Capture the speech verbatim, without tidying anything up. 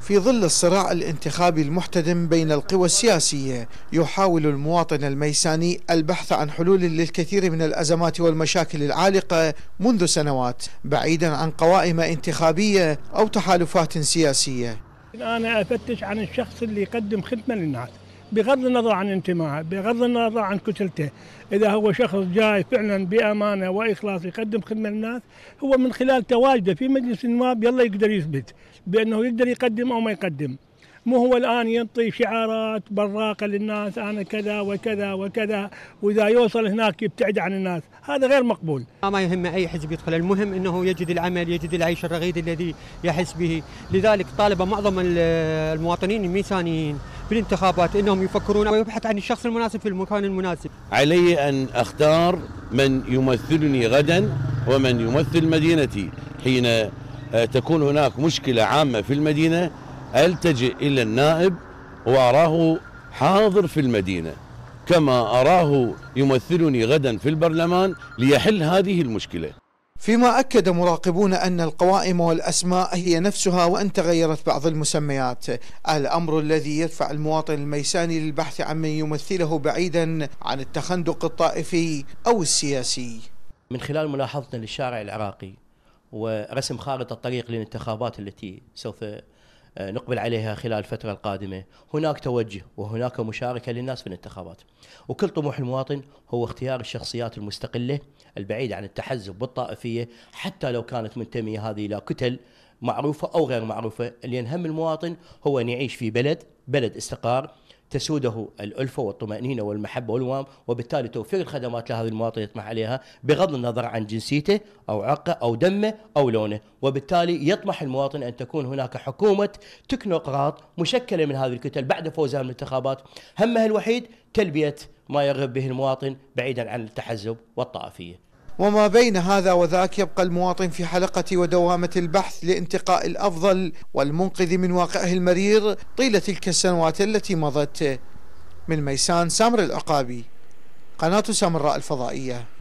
في ظل الصراع الانتخابي المحتدم بين القوى السياسية، يحاول المواطن الميساني البحث عن حلول للكثير من الأزمات والمشاكل العالقة منذ سنوات، بعيدا عن قوائم انتخابية أو تحالفات سياسية. أنا أفتش عن الشخص اللي يقدم خدمة للناس بغض النظر عن انتمائه، بغض النظر عن كتلته. إذا هو شخص جاي فعلا بأمانة وإخلاص يقدم خدمة للناس، هو من خلال تواجده في مجلس النواب يلا يقدر يثبت بأنه يقدر يقدم أو ما يقدم. مو هو الآن ينطي شعارات براقة للناس أنا كذا وكذا وكذا، وإذا يوصل هناك يبتعد عن الناس، هذا غير مقبول. ما يهم أي حزب يدخل، المهم أنه يجد العمل، يجد العيش الرغيد الذي يحس به. لذلك طالب معظم المواطنين الميسانيين في الانتخابات أنهم يفكرون ويبحث عن الشخص المناسب في المكان المناسب. علي أن أختار من يمثلني غدا ومن يمثل مدينتي. حين تكون هناك مشكلة عامة في المدينة ألتجئ إلى النائب وأراه حاضر في المدينة، كما أراه يمثلني غدا في البرلمان ليحل هذه المشكلة. فيما أكد مراقبون أن القوائم والأسماء هي نفسها وأن تغيرت بعض المسميات، الأمر الذي يدفع المواطن الميساني للبحث عن من يمثله بعيدا عن التخندق الطائفي أو السياسي. من خلال ملاحظتنا للشارع العراقي ورسم خارطة الطريق للانتخابات التي سوف نقبل عليها خلال الفترة القادمة، هناك توجه وهناك مشاركة للناس في الانتخابات، وكل طموح المواطن هو اختيار الشخصيات المستقلة البعيدة عن التحزب والطائفية، حتى لو كانت منتمية هذه إلى كتل معروفة أو غير معروفة. اللي يهم المواطن هو أن يعيش في بلد بلد استقرار تسوده الألفة والطمأنينة والمحبة والوام، وبالتالي توفير الخدمات لهذا المواطن يطمح عليها بغض النظر عن جنسيته أو عرقه أو دمه أو لونه. وبالتالي يطمح المواطن أن تكون هناك حكومة تكنوقراط مشكلة من هذه الكتل بعد فوزها من الانتخابات، همها الوحيد تلبية ما يرغب به المواطن بعيدا عن التحزب والطائفية. وما بين هذا وذاك يبقى المواطن في حلقة ودوامة البحث لانتقاء الأفضل والمنقذ من واقعه المرير طيلة تلك السنوات التي مضت. من ميسان، سامر العقابي، قناة سامراء الفضائية.